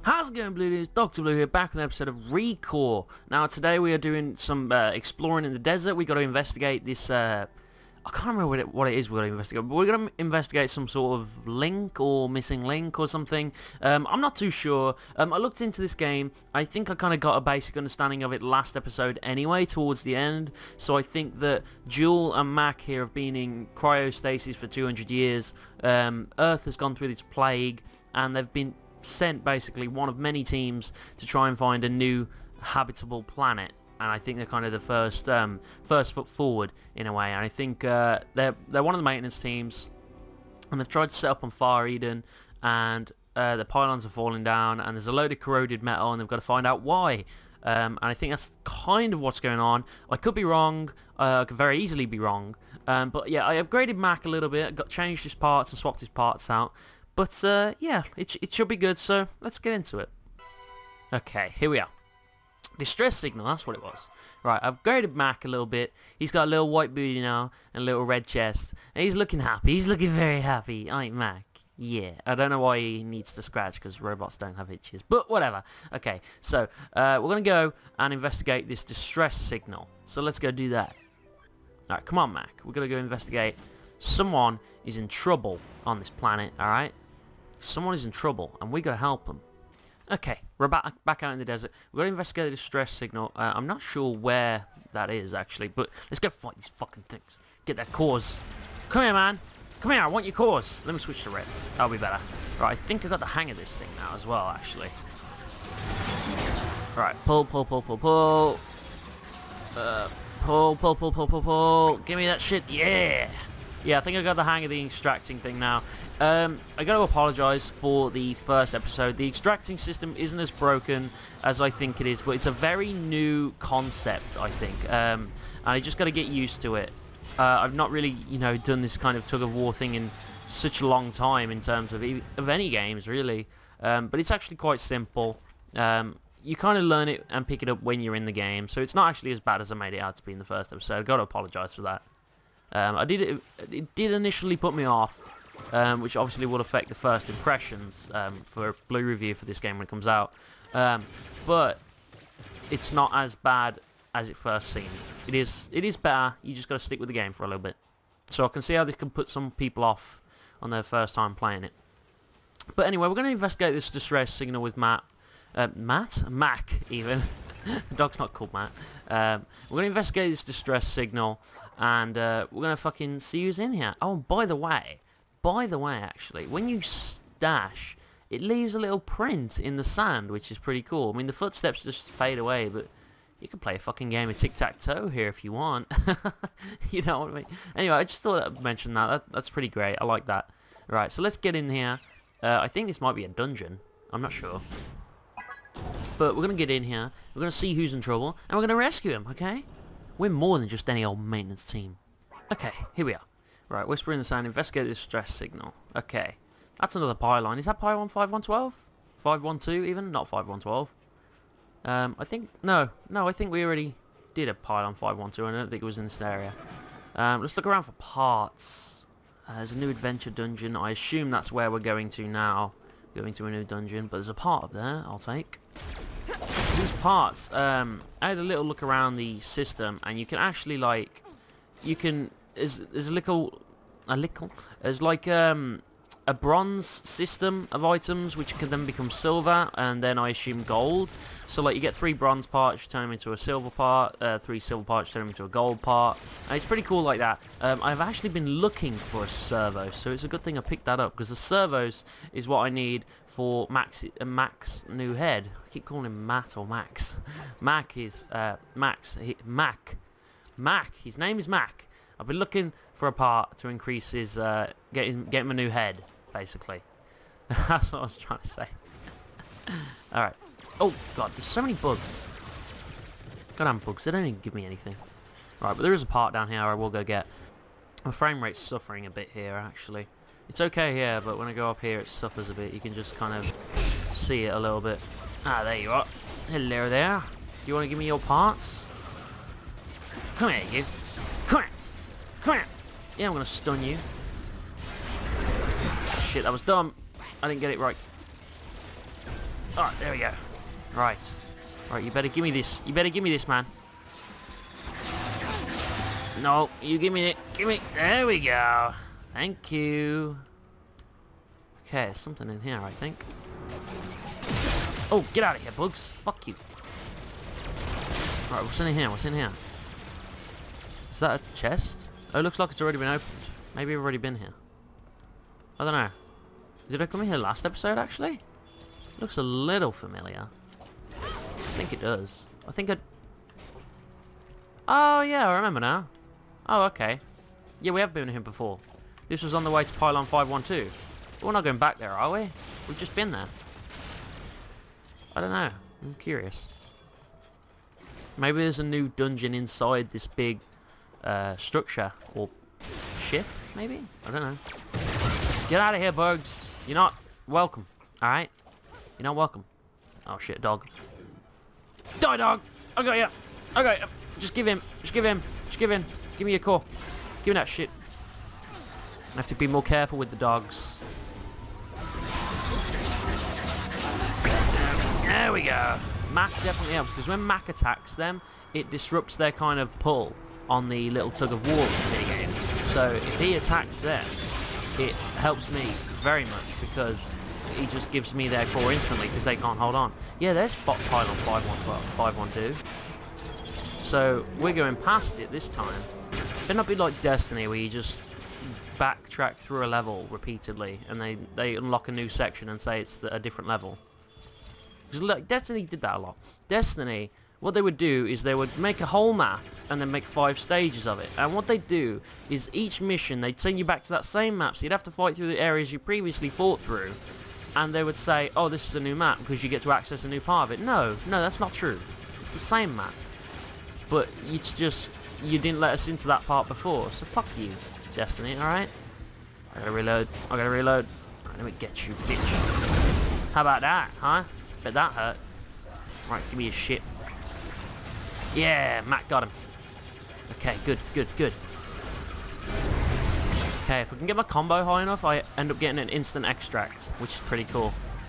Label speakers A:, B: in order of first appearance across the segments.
A: How's it going, Blue Dudes? Dr. Blue here, back with an episode of ReCore. Now, today we are doing some exploring in the desert. We got to investigate this, I can't remember what it is we're going to investigate, but we're going to investigate some sort of link or missing link or something. I'm not too sure. I looked into this game. I think I kind of got a basic understanding of it last episode anyway, towards the end. So I think that Joel and Mac here have been in cryostasis for 200 years. Earth has gone through this plague, and they've been sent basically one of many teams to try and find a new habitable planet, and I think they're kind of the first foot forward in a way. And I think they're one of the maintenance teams, and they've tried to set up on Far Eden, and the pylons are falling down, and there's a load of corroded metal, and they've got to find out why. And I think that's kind of what's going on. I could be wrong. I could very easily be wrong. But yeah, I upgraded Mac a little bit. Changed his parts and swapped his parts out. But yeah, it should be good, so let's get into it. Okay, here we are. Distress signal, that's what it was. Right, I've upgraded Mac a little bit. He's got a little white booty now and a little red chest. And he's looking happy. He's looking very happy, ain't Mac? Yeah, I don't know why he needs to scratch, because robots don't have itches. But whatever. Okay, so we're going to go and investigate this distress signal. So let's go do that. Alright, come on, Mac. We're going to go investigate. Someone is in trouble on this planet, alright? Someone is in trouble, and we got to help them. Okay, we're back out in the desert. We've got to investigate the distress signal. I'm not sure where that is, actually, but let's go fight these fucking things. Get that cores. Come here, man. Come here, I want your cores. Let me switch to red. That'll be better. Right, I think I got the hang of this thing now as well, actually. Right, pull, pull, pull, pull, pull. Pull, pull, pull, pull, pull, pull. Give me that shit. Yeah. Yeah, I think I got the hang of the extracting thing now. I got to apologise for the first episode. The extracting system isn't as broken as I think it is, but it's a very new concept, I think. And I just got to get used to it. I've not really, done this kind of tug-of-war thing in such a long time in terms of any games, really. But it's actually quite simple. You kind of learn it and pick it up when you're in the game, so it's not actually as bad as I made it out to be in the first episode. I've got to apologise for that. It did initially put me off, which obviously will affect the first impressions for a blue review for this game when it comes out. But it's not as bad as it first seemed. It is better. You just got to stick with the game for a little bit. So I can see how this can put some people off on their first time playing it. But anyway, we're going to investigate this distress signal with Mac even. The dog's not called Matt. We're going to investigate this distress signal, and we're going to fucking see who's in here. Oh, by the way, actually, when you stash, it leaves a little print in the sand, which is pretty cool. I mean, the footsteps just fade away, but you can play a fucking game of tic-tac-toe here if you want. You know what I mean? Anyway, I just thought I'd mention that. That's pretty great. I like that. Right, so let's get in here. I think this might be a dungeon. I'm not sure. But we're going to get in here, we're going to see who's in trouble, and we're going to rescue him, okay? We're more than just any old maintenance team. Okay, here we are. Right, whisper in the sand, investigate this distress signal. Okay, that's another pylon. Is that pylon 5112? 512 even? Not 5112. I think, no, I think we already did a pylon 512, I don't think it was in this area. Let's look around for parts. There's a new adventure dungeon. I assume that's where we're going to now. Going to a new dungeon, but there's a part up there I'll take. These parts, I had a little look around the system, and you can actually, like, there's like a bronze system of items which can then become silver, and then I assume gold. So like you get 3 bronze parts, you turn them into a silver part, 3 silver parts, turn them into a gold part, and it's pretty cool like that. I've actually been looking for a servo, so it's a good thing I picked that up, because the servos is what I need for Mac's new head. I keep calling him Matt or Max. Mac is Mac. His name is Mac. I've been looking for a part to increase his get him a new head, basically. That's what I was trying to say. All right. Oh god, there's so many bugs. Goddamn bugs. They don't even give me anything. All right, but there is a part down here I will go get. My frame rate's suffering a bit here, actually. It's okay here, but when I go up here, it suffers a bit. You can just kind of see it a little bit. Ah, there you are. Hello there. Do you want to give me your parts? Come here, you. Come here. Come here. Yeah, I'm going to stun you. Shit, that was dumb. I didn't get it right. Oh, there we go. Right. Right, you better give me this. You better give me this, man. No, you give me it. Give me. There we go. Thank you. Okay, there's something in here, I think. Oh, get out of here, bugs. Fuck you. Alright, what's in here? What's in here? Is that a chest? Oh, it looks like it's already been opened. Maybe I've already been here. I don't know. Did I come in here last episode, actually? Looks a little familiar. I think it does. I think I... Oh, yeah, I remember now. Oh, okay. Yeah, we have been here before. This was on the way to Pylon 512. But we're not going back there, are we? We've just been there. I don't know. I'm curious. Maybe there's a new dungeon inside this big structure. Or ship, maybe? I don't know. Get out of here, bugs. You're not welcome. Alright? You're not welcome. Oh, shit, dog. Die, dog! I got you! I got you! Just give him! Just give him! Just give him! Give me your core! Give me that shit! I have to be more careful with the dogs. There we go! Mac definitely helps, because when Mac attacks them, it disrupts their kind of pull on the little tug of war minigame. So if he attacks them, it helps me very much, because he just gives me their core instantly, because they can't hold on. Yeah, there's Pylon 512. So we're going past it this time. It'd not be like Destiny, where you just backtrack through a level repeatedly, and they unlock a new section and say it's a different level. Because look, Destiny did that a lot. Destiny, what they would do is they would make a whole map and then make 5 stages of it. And what they'd do is each mission, they'd send you back to that same map, so you'd have to fight through the areas you previously fought through. And they would say, oh, this is a new map because you get to access a new part of it. No, that's not true. It's the same map. But it's just, you didn't let us into that part before. So fuck you, Destiny, alright? I gotta reload. I gotta reload. Right, let me get you, bitch. How about that, huh? Bet that hurt. Right, give me your shit. Yeah, Matt got him. Okay, good. Okay, if I can get my combo high enough, I end up getting an instant extract, which is pretty cool.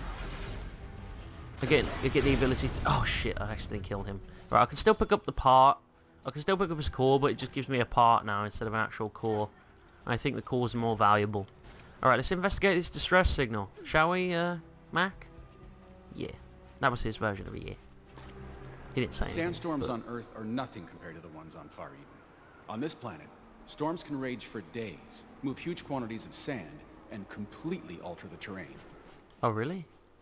A: I get the ability to... Oh shit, I accidentally killed him. Right, I can still pick up the part. I can still pick up his core, but it just gives me a part now instead of an actual core. And I think the core's more valuable. Alright, let's investigate this distress signal. Shall we, Mac? Yeah. That was his version of a yeah. He didn't say anything.
B: Sandstorms on Earth are nothing compared to the ones on Far Eden. On this planet, storms can rage for days, move huge quantities of sand, and completely alter the terrain.
A: Oh, really?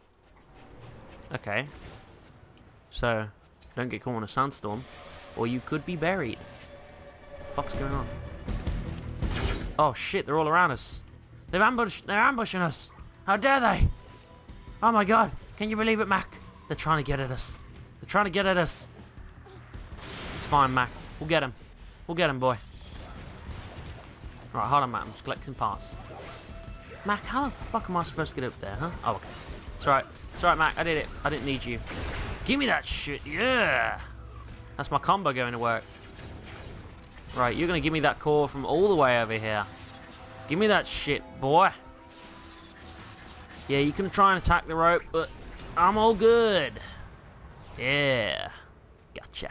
A: Okay. So, don't get caught in a sandstorm, or you could be buried. What the fuck's going on? Oh shit, they're all around us. They're ambushing us. How dare they? Oh my god, can you believe it, Mac? They're trying to get at us. They're trying to get at us. It's fine, Mac. We'll get him. We'll get him, boy. Right, hold on, Mac. I'm just collecting parts. Mac, how the fuck am I supposed to get up there, huh? Oh, okay. It's alright. It's alright, Mac. I did it. I didn't need you. Give me that shit. Yeah! That's my combo going to work. Right, you're going to give me that core from all the way over here. Give me that shit, boy. Yeah, you can try and attack the rope, but I'm all good. Yeah. Gotcha.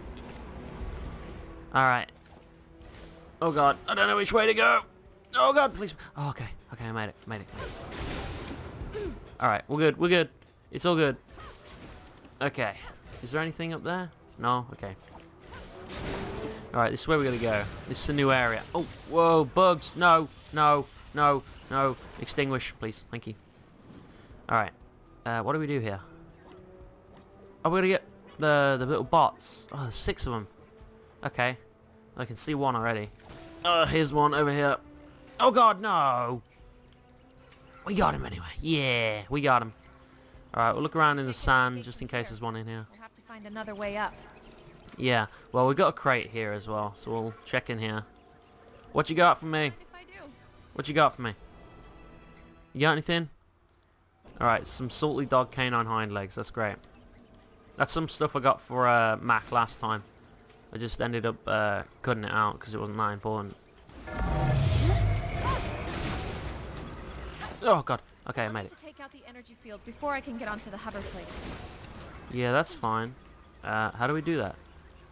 A: Alright. Oh god, I don't know which way to go. Oh god, please. Oh, okay. Okay, I made it. Made it. Alright, we're good. It's all good. Okay. Is there anything up there? No? Okay. Alright, this is where we're gonna go. This is a new area. Oh, whoa, bugs. No. Extinguish, please. Thank you. Alright. What do we do here? Oh, we're gonna get the little bots. Oh, there's 6 of them. Okay. I can see one already. Here's one over here. Oh god, no! We got him anyway. Yeah, we got him. Alright, we'll look around in the sand just in case there's one in here.
C: We'll have to find another way up.
A: Yeah, well, we've got a crate here as well, so we'll check in here. What you got for me?
C: If I do.
A: What you got for me? You got anything? Alright, some salty dog canine hind legs. That's great. That's some stuff I got for Mac last time. I just ended up cutting it out because it wasn't that important. Oh god, Okay, I made it.
C: To take out the energy field before I can get onto the hover plate.
A: Yeah, that's fine. How do we do that?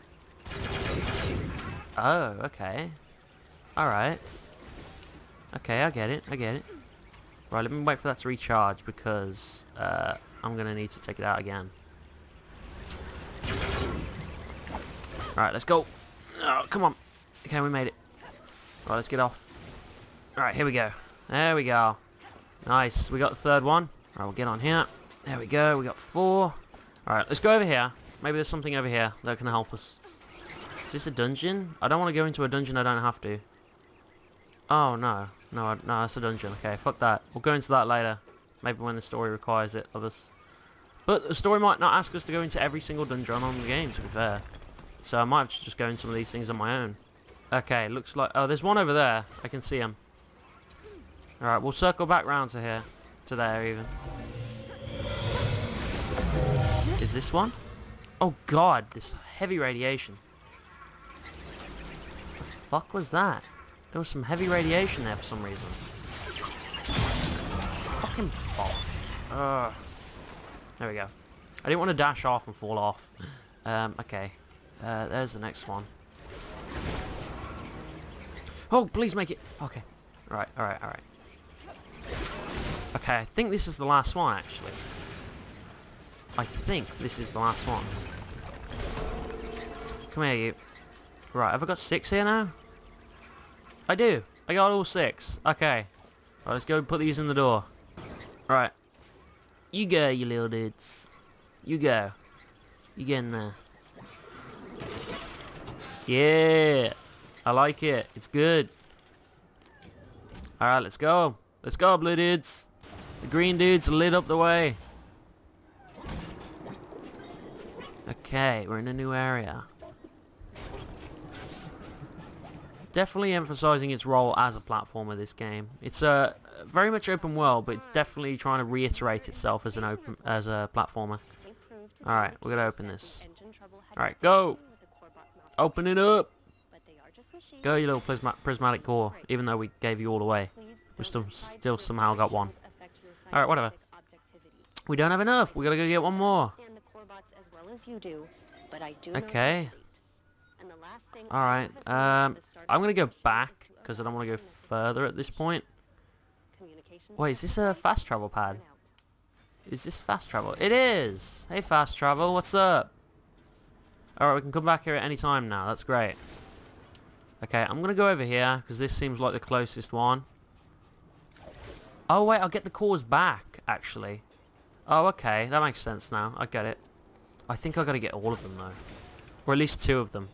A: Oh, okay. Alright. Okay, I get it. I get it. Right, let me wait for that to recharge because I'm going to need to take it out again. Alright, let's go. Oh, come on. Okay, we made it. Right, let's get off. Alright, here we go. There we go. Nice. We got the third one. Alright, we'll get on here. There we go. We got 4. Alright, let's go over here. Maybe there's something over here that can help us. Is this a dungeon? I don't want to go into a dungeon I don't have to. Oh, no. No, that's a dungeon. Okay, fuck that. We'll go into that later. Maybe when the story requires it of us. But the story might not ask us to go into every single dungeon on the game, to be fair. So I might have to just go into some of these things on my own. Okay, looks like... Oh, there's one over there. I can see him. Alright, we'll circle back round to here. To there, even. Is this one? Oh, God. This heavy radiation. What the fuck was that? There was some heavy radiation there for some reason. Fucking boss. There we go. I didn't want to dash off and fall off. Okay. There's the next one. Oh, please make it. Okay. Alright, alright, alright. Okay, I think this is the last one, actually. I think this is the last one. Come here, you. Right, have I got 6 here now? I do. I got all 6. Okay. Right, let's go put these in the door. Right. You go, you little dudes. You go. You get in there. Yeah. I like it. It's good. Alright, let's go. Let's go, blue dudes. The green dudes lit up the way. Okay, we're in a new area. Definitely emphasizing its role as a platformer, this game. It's very much open world, but it's definitely trying to reiterate itself as a platformer. Alright, we're gonna open this. Alright, go! Open it up! Go, you little prismatic core, even though we gave you all away. We still somehow got one. Alright, whatever. We don't have enough. We gotta go get one more. Okay. Alright, I'm gonna go back, because I don't want to go further at this point. Wait, is this a fast travel pad? Is this fast travel? It is! Hey, fast travel, what's up? Alright, we can come back here at any time now. That's great. Okay, I'm gonna go over here, because this seems like the closest one. Oh, wait, I'll get the cores back, actually. Oh, okay, that makes sense now. I get it. I think I gotta get all of them, though. Or at least 2 of them.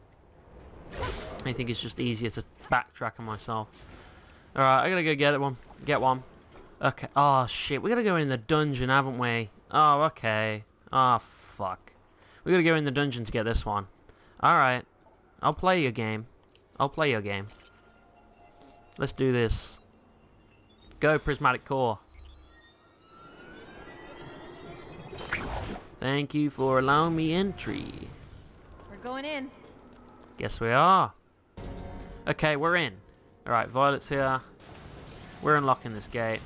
A: I think it's just easier to backtrack on myself. Alright, I gotta go get one. Get one. Okay. Oh, shit. We gotta go in the dungeon, haven't we? Oh, okay. Oh, fuck. We gotta go in the dungeon to get this one. Alright. I'll play your game. I'll play your game. Let's do this. Go, prismatic core. Thank you for allowing me entry.
C: We're going in.
A: Guess we are. Okay, we're in. Alright, Violet's here. We're unlocking this gate.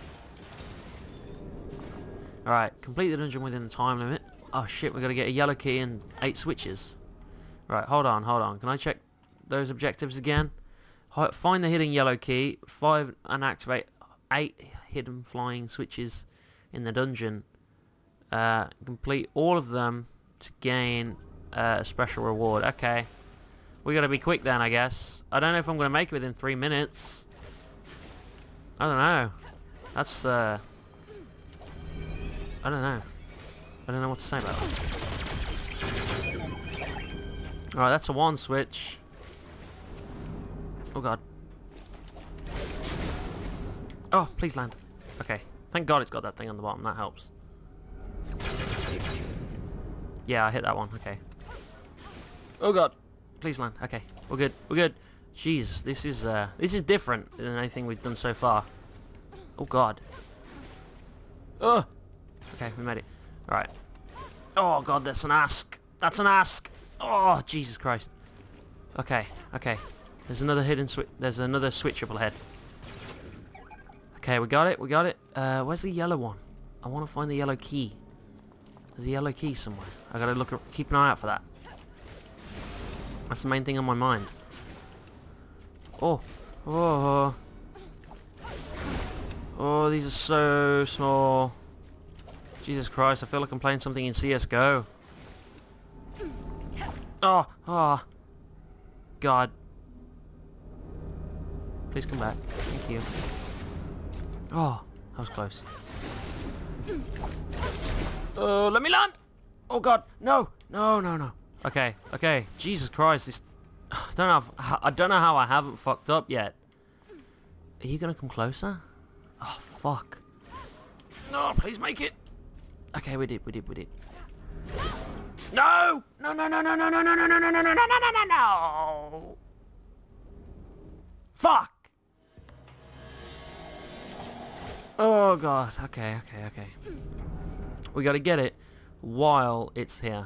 A: Alright, complete the dungeon within the time limit. Oh shit, we gotta get a yellow key and 8 switches. Right, hold on, hold on. Can I check those objectives again? Find the hidden yellow key, 5 and activate 8 hidden flying switches in the dungeon. Complete all of them to gain a special reward. Okay. We gotta be quick then, I guess. I don't know if I'm gonna make it within 3 minutes. I don't know. That's, I don't know. I don't know what to say about that. Alright, that's a 1 switch. Oh god. Oh, please land. Okay. Thank god it's got that thing on the bottom. That helps. Yeah, I hit that one. Okay. Oh god. Please land. Okay. We're good. We're good. Jeez, this is different than anything we've done so far. Oh god. Oh. Okay, we made it. Alright. Oh god, that's an ask. That's an ask. Oh, Jesus Christ. Okay, okay. There's another hidden switch. There's another switch up ahead. Okay, we got it. We got it. Where's the yellow one? I want to find the yellow key. There's a yellow key somewhere. I gotta keep an eye out for that. That's the main thing on my mind. Oh. Oh. Oh, these are so small. Jesus Christ, I feel like I'm playing something in CSGO. Oh. Oh. God. Please come back. Thank you. Oh, that was close. Oh, let me land! Oh God, no, no, no, no. Okay, okay. Jesus Christ, this. I don't know how I haven't fucked up yet. Are you gonna come closer? Oh fuck. No, please make it. Okay, we did. No! No, no, no, no, no, no, no, no, no, no, no, no, no, no, no, no, no! Fuck! Oh God. Okay. We gotta get it while it's here.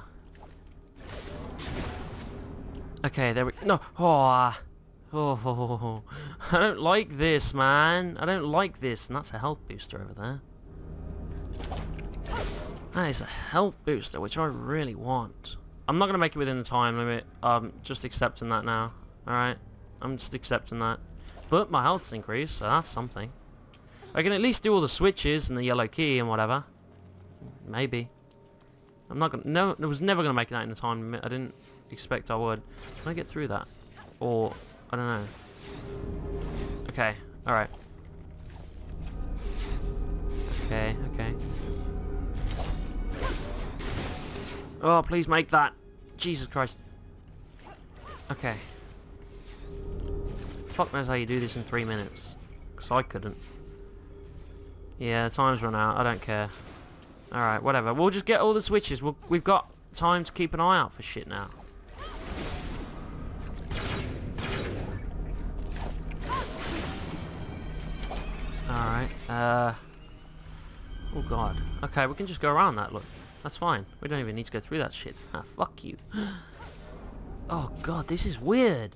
A: Okay, there we... No! Oh, oh, I don't like this, man. I don't like this. And that's a health booster over there. That is a health booster, which I really want. I'm not gonna make it within the time limit. Just accepting that now. Alright? I'm just accepting that. But my health's increased, so that's something. I can at least do all the switches and the yellow key and whatever. Maybe. I'm not gonna... No, I was never gonna make that in the time limit. I didn't expect I would. Can I get through that? Or... I don't know. Okay. Alright. Okay. Oh, please make that. Jesus Christ. Okay. Fuck knows how you do this in 3 minutes. Because I couldn't. Yeah, time's run out. I don't care. Alright, whatever. We'll just get all the switches. We've got time to keep an eye out for shit now. Alright. Oh God. Okay, we can just go around that, look. That's fine. We don't even need to go through that shit. Ah, fuck you. Oh God, this is weird.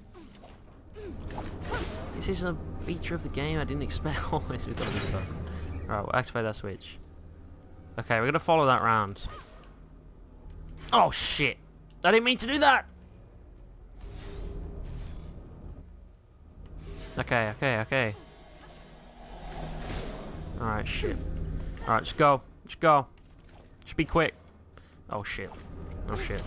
A: This is a feature of the game I didn't expect. Oh, this is gonna be tough. Alright, we'll activate that switch. Okay, we're gonna follow that round. Oh shit! I didn't mean to do that! Okay. Alright, shit. Alright, just go. Just be quick. Oh shit. Oh shit.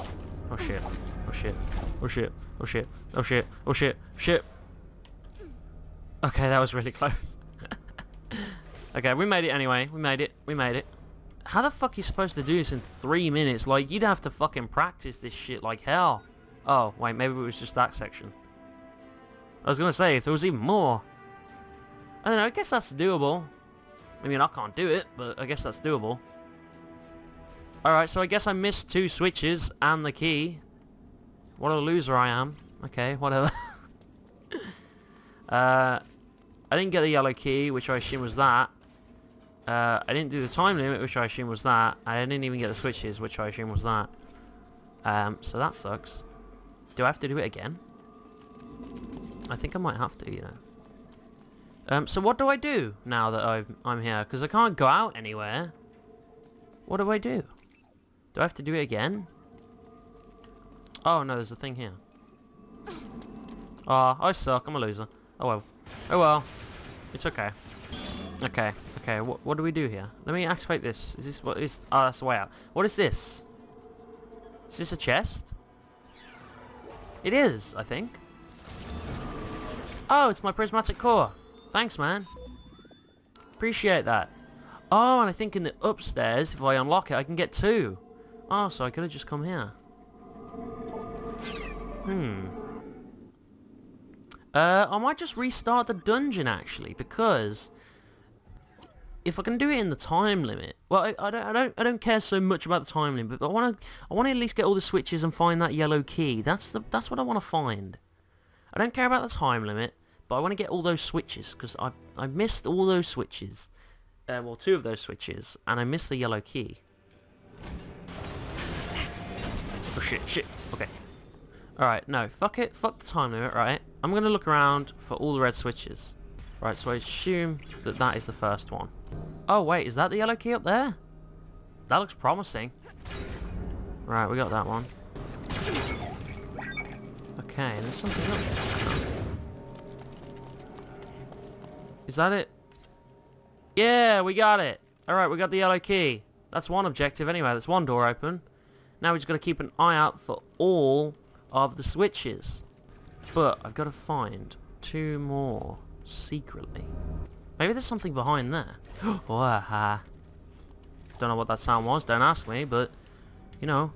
A: Okay, that was really close. Okay, we made it anyway. We made it. How the fuck are you supposed to do this in 3 minutes? Like, you'd have to fucking practice this shit like hell. Oh, wait, maybe it was just that section. I was gonna say, if there was even more. I don't know, I guess that's doable. I mean, I can't do it, but I guess that's doable. Alright, so I guess I missed 2 switches and the key. What a loser I am. Okay, whatever. I didn't get the yellow key, which I assume was that. I didn't do the time limit, which I assume was that. I didn't even get the switches, which I assume was that. So that sucks. Do I have to do it again? I think I might have to, you know. So what do I do now that I'm here? Because I can't go out anywhere. What do I do? Do I have to do it again? Oh no, there's a thing here. Ah, I suck. I'm a loser. Oh well. Oh well. It's okay. Okay. What do we do here? Let me activate this. Is this what is? Oh, that's the way out. What is this? Is this a chest? It is, I think. Oh, it's my prismatic core. Thanks, man. Appreciate that. Oh, and I think in the upstairs, if I unlock it, I can get 2. Oh, so I could have just come here. I might just restart the dungeon, actually, because if I can do it in the time limit, well, I don't care so much about the time limit, but I want to at least get all the switches and find that yellow key. That's what I want to find. I don't care about the time limit, but I want to get all those switches because I missed all those switches. Well, 2 of those switches, and I missed the yellow key. Oh shit. Okay. Alright, no, fuck it. Fuck the time limit, right? I'm gonna look around for all the red switches. Right, so I assume that is the first one. Oh, wait, is that the yellow key up there? That looks promising. Right, we got that one. Okay, there's something up there. Is that it? Yeah, we got it. Alright, we got the yellow key. That's one objective anyway. That's one door open. Now we just got to keep an eye out for all of the switches. But I've got to find 2 more secretly. Maybe there's something behind there. Don't know what that sound was. Don't ask me, but you know.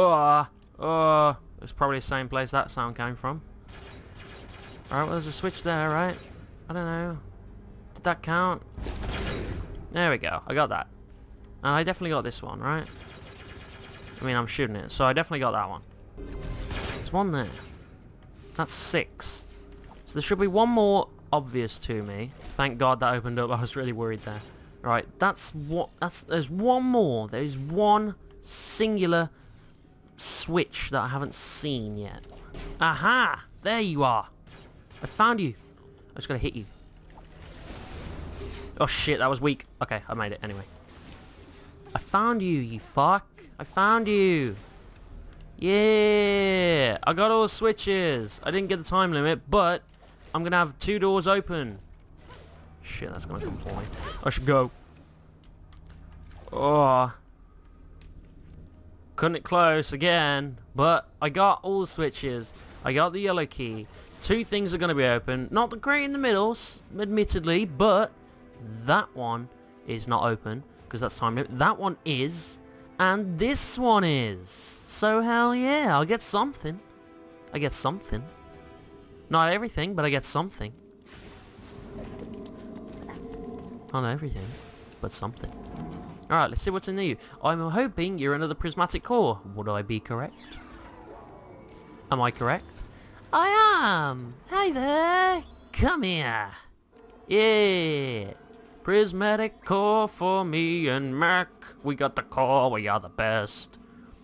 A: It's probably the same place that sound came from. Alright, well there's a switch there, right? I don't know. Did that count? There we go. I got that. And I definitely got this one, right? I mean, I'm shooting it, so I definitely got that one. There's one there. That's 6. So there should be one more obvious to me. Thank God that opened up. I was really worried there. Right, there's one more. There is one singular switch that I haven't seen yet. Aha! There you are. I found you. I just gotta hit you. Oh shit, that was weak. Okay, I made it anyway. I found you, you fuck. I found you. Yeah! I got all the switches. I didn't get the time limit, but I'm gonna have 2 doors open. Shit, that's gonna come for me. I should go. Oh. Couldn't it close again, but I got all the switches. I got the yellow key. 2 things are gonna be open. Not the grey in the middle, admittedly, but that one is not open because that's time limit. That one is, and this one is. So hell yeah, I'll get something. I get something. Not everything, but I get something. Not everything, but something. Alright, let's see what's in you. I'm hoping you're another prismatic core. Would I be correct? Am I correct? I am! Hey there! Come here! Yeah! Prismatic core for me and Mac. We got the core, we are the best.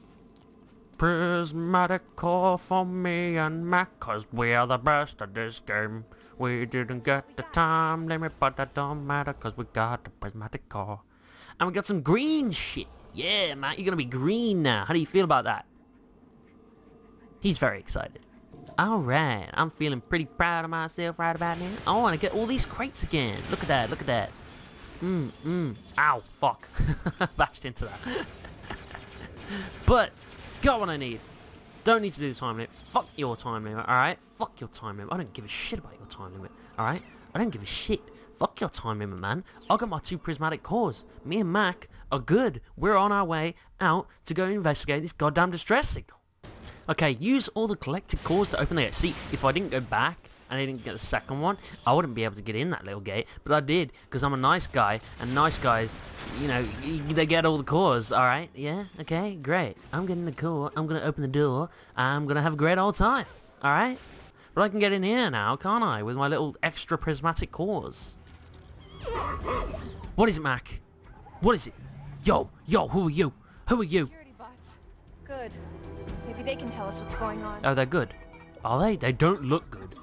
A: Prismatic core for me and Mac, cause we are the best at this game. We didn't get the time limit, but that don't matter, cause we got the prismatic core. And we got some green shit. Yeah, Matt, you're gonna be green now. How do you feel about that? He's very excited. Alright, I'm feeling pretty proud of myself right about now. I wanna get all these crates again. Look at that, look at that. Ow, fuck. Bashed into that. But, got what I need. Don't need to do the time limit. Fuck your time limit, alright? Fuck your time limit. I don't give a shit about your time limit, alright? I don't give a shit. Fuck your time limit, man. I got my 2 prismatic cores. Me and Mac are good. We're on our way out to go investigate this goddamn distress signal. Okay, use all the collected cores to open the gate. See, if I didn't go back and I didn't get the second one, I wouldn't be able to get in that little gate. But I did, because I'm a nice guy, and nice guys, you know, they get all the cores, alright? Yeah? Okay, great. I'm getting the core, I'm gonna open the door, I'm gonna have a great old time, alright? But I can get in here now, can't I, with my little extra prismatic cores? What is it, Mac? What is it? Yo, who are you? Who are you?
C: Security bots. Good. Maybe they can tell us what's going on.
A: Oh, they're good. Are they? They don't look good.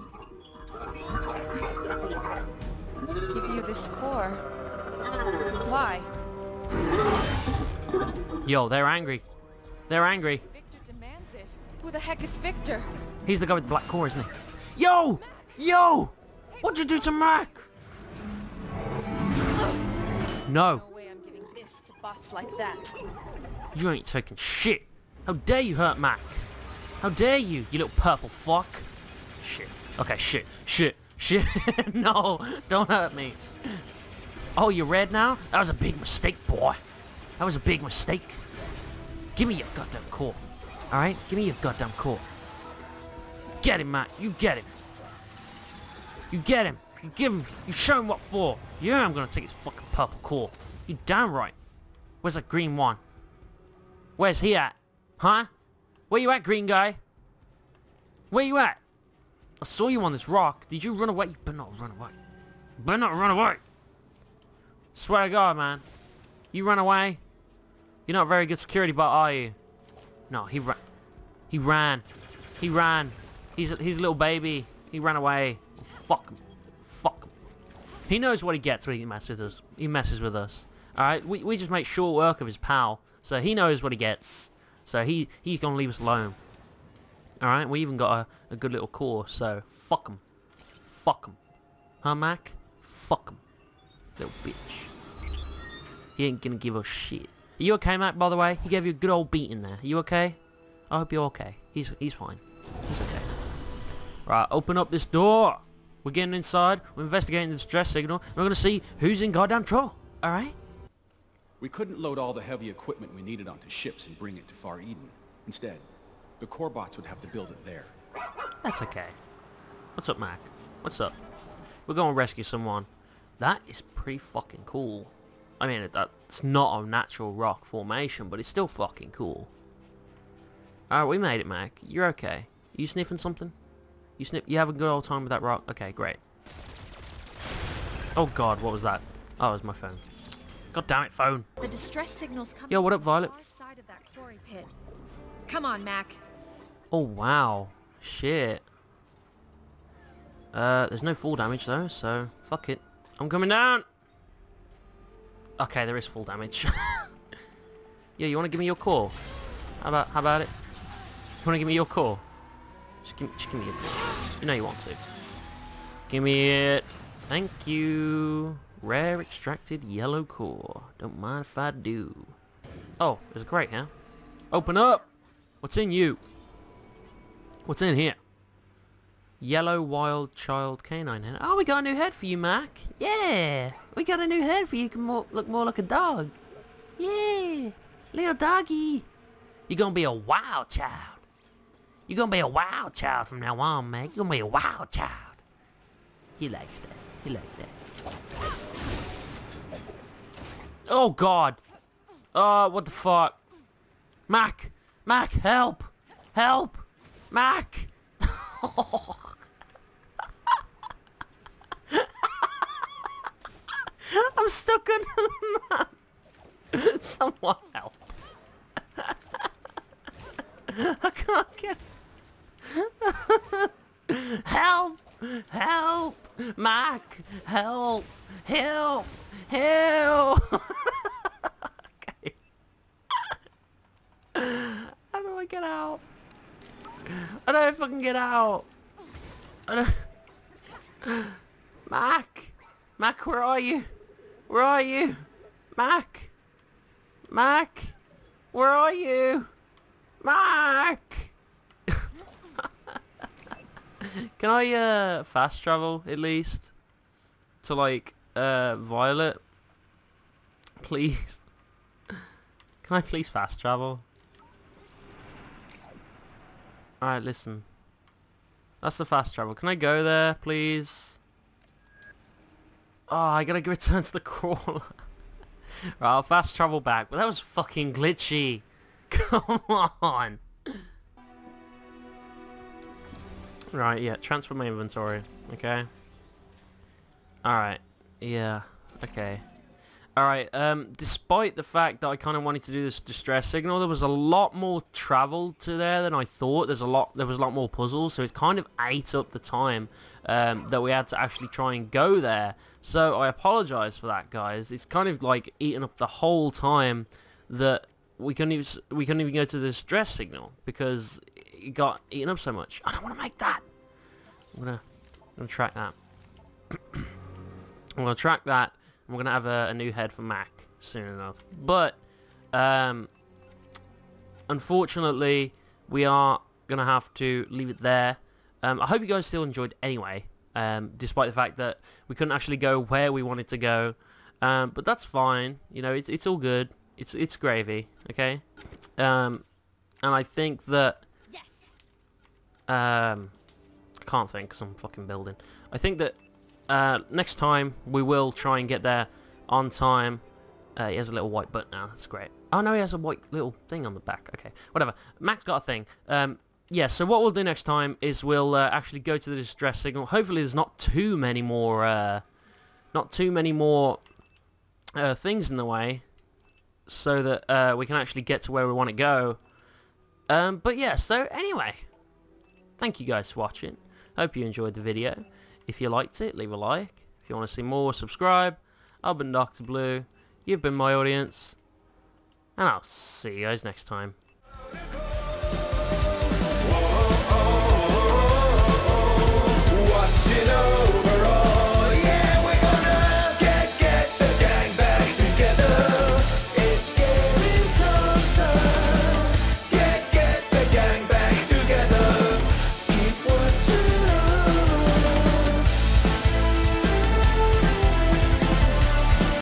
C: Give you this core. Why?
A: Yo, they're angry. They're angry.
C: Victor demands it. Who the heck is Victor?
A: He's the guy with the black core, isn't he? Yo! Yo! What'd you do to Mac? No.
C: No way I'm giving this to bots like that.
A: You ain't taking shit. How dare you hurt Mac? How dare you, you little purple fuck? Shit. Okay, shit. No, don't hurt me. Oh, you're red now? That was a big mistake, boy. That was a big mistake. Give me your goddamn core. Alright? Give me your goddamn core. Get him, Mac. You get him. You get him. You give him. You show him what for. Yeah, I'm gonna take his fucking purple core. You damn right. Where's that green one? Where's he at? Huh? Where you at, green guy? Where you at? I saw you on this rock. Did you run away? You better not run away. You better not run away. Swear to God, man. You run away. You're not a very good security bot, are you? No, he ran. He ran. He ran. He's a little baby. He ran away. Fuck him. Fuck him. He knows what he gets when he messes with us. He messes with us. Alright, we just make short work of his pal. So he knows what he gets. So he's gonna leave us alone. Alright, we even got a good little core, so fuck him. Fuck him. Huh, Mac? Fuck him. Little bitch. He ain't gonna give us shit. Are you okay, Mac, by the way? He gave you a good old beating there. Are you okay? I hope you're okay. He's fine. He's okay. Right, open up this door. We're getting inside. We're investigating the distress signal. We're gonna see who's in goddamn trouble. Alright?
B: We couldn't load all the heavy equipment we needed onto ships and bring it to Far Eden. Instead, the core bots would have to build it there.
A: That's okay. What's up, Mac? What's up? We're going to rescue someone. That is pretty fucking cool. I mean, that's not a natural rock formation, but it's still fucking cool. Alright, we made it, Mac. You're okay. You sniffing something? You have a good old time with that rock? Okay, great. Oh god, what was that? Oh, it was my phone. God damn it, phone.
C: The distress signal's coming.
A: Yo, what up, Violet?
C: From the far side of that quarry pit. Come on, Mac.
A: Oh, wow. Shit. There's no full damage, though, so fuck it. I'm coming down! Okay, there is full damage. Yeah, you want to give me your core? How about it? You want to give me your core? Just give me it. You know you want to. Give me it. Thank you. Rare extracted yellow core. Don't mind if I do. Oh, there's a crate here. Open up! What's in you? What's in here? Yellow wild child canine head. Oh, we got a new head for you, Mac. Yeah! We got a new head for you. You can look more like a dog. Yeah! Little doggy. You're gonna be a wild child. You're gonna be a wild child from now on, Mac. You're gonna be a wild child. He likes that. He likes that. Oh god! What the fuck? Mac! Mac, help! Help! Mac! I'm stuck under the map! Someone help! I can't get... Help! Help! Mac! Help! Help! Help! Okay. How do I get out? I don't fucking get out! I don't... Mac! Mac, where are you? Where are you? Mac! Mac! Where are you? Mac! Can I fast travel at least to like Violet? Please. Can I please fast travel? Alright, listen. That's the fast travel. Can I go there, please? Oh, I gotta return to the crawler. Right, I'll fast travel back. But that was fucking glitchy. Come on. Right, yeah, transfer my inventory. Okay. Alright. Yeah. Okay. Alright, despite the fact that I kind of wanted to do this distress signal, there was a lot more travel to there than I thought. There was a lot more puzzles, so it kind of ate up the time that we had to actually try and go there. So I apologize for that, guys. It's kind of like eating up the whole time that we couldn't even go to the distress signal because it got eaten up so much. I don't want to make that. I'm gonna track that. I'm gonna track that. We're going to have a new head for Mac soon enough. But, unfortunately, we are going to have to leave it there. I hope you guys still enjoyed anyway, despite the fact that we couldn't actually go where we wanted to go. But that's fine. You know, it's all good. It's gravy, okay? And I think that...
C: Yes.
A: I can't think because I'm fucking building. I think that... next time we will try and get there on time. He has a little white butt now. That's great. Oh no, he has a white little thing on the back. Okay, whatever. Mac's got a thing. Yeah. So what we'll do next time is we'll actually go to the distress signal. Hopefully, there's not too many more, things in the way, so that we can actually get to where we want to go. But yeah. So anyway, thank you guys for watching. Hope you enjoyed the video. If you liked it, leave a like. If you want to see more, subscribe. I've been Dr. Blue. You've been my audience. And I'll see you guys next time.